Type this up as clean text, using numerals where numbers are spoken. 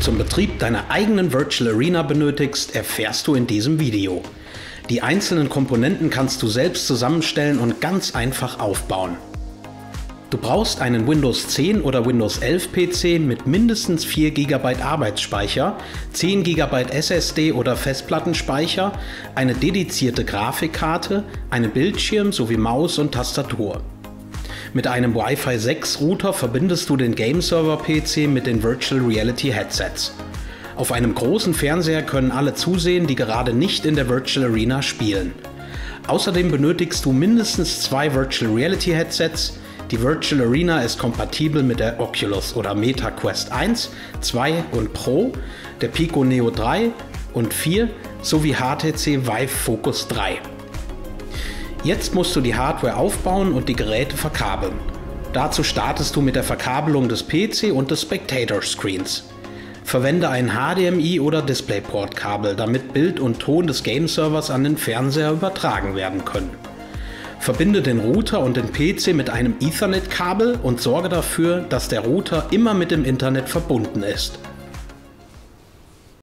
zum Betrieb deiner eigenen Virtual Arena benötigst, erfährst du in diesem Video. Die einzelnen Komponenten kannst du selbst zusammenstellen und ganz einfach aufbauen. Du brauchst einen Windows 10 oder Windows 11 PC mit mindestens 4 GB Arbeitsspeicher, 10 GB SSD oder Festplattenspeicher, eine dedizierte Grafikkarte, einen Bildschirm sowie Maus und Tastatur. Mit einem Wi-Fi 6 Router verbindest du den Game Server PC mit den Virtual Reality Headsets. Auf einem großen Fernseher können alle zusehen, die gerade nicht in der Virtual Arena spielen. Außerdem benötigst du mindestens 2 Virtual Reality Headsets. Die Virtual Arena ist kompatibel mit der Oculus oder Meta Quest 1, 2 und Pro, der Pico Neo 3 und 4 sowie HTC Vive Focus 3. Jetzt musst du die Hardware aufbauen und die Geräte verkabeln. Dazu startest du mit der Verkabelung des PC und des Spectator Screens. Verwende ein HDMI oder DisplayPort-Kabel, damit Bild und Ton des Game-Servers an den Fernseher übertragen werden können. Verbinde den Router und den PC mit einem Ethernet-Kabel und sorge dafür, dass der Router immer mit dem Internet verbunden ist.